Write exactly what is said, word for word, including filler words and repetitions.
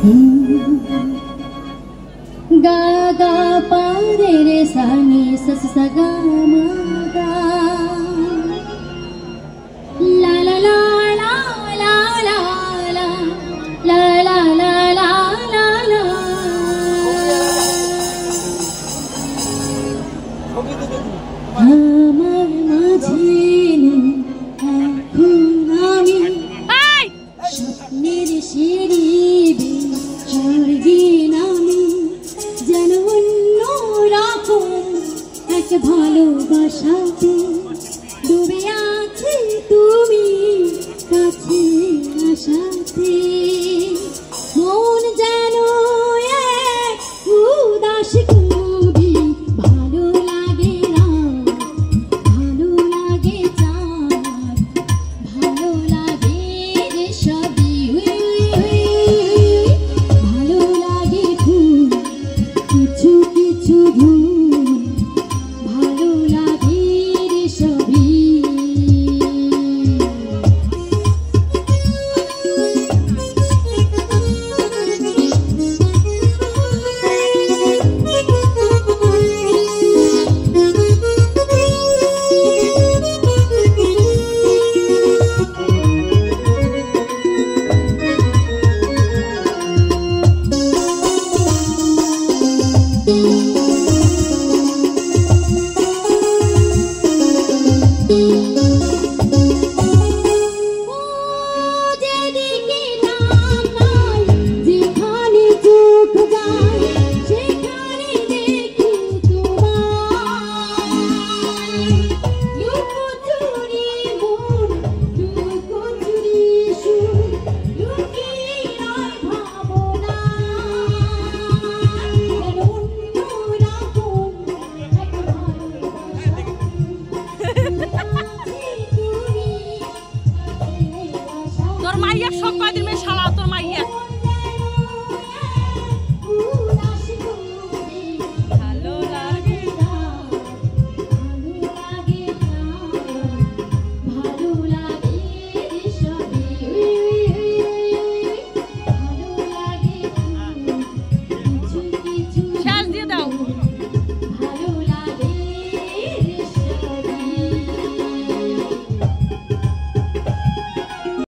ga ga pa re re sa ni sa sa ga ma ga la la la la la la la la la la la la la আমার মাঝে এখন আমি স্বপ্নের সিঁড়ি স্বর্গে নামি যেন অন্য রকম এক ভালোবাসাতে ডুবে আছে তুমি কাছে আসাতে মন যেন এক উদাস কবি ভালো লাগে না ভালো লাগে চাঁদ ভালো লাগে রে সবই ভালো লাগে ফুল কিছু কিছু ধুল ভালো লাগে রে সবই তোর মাইয়া সব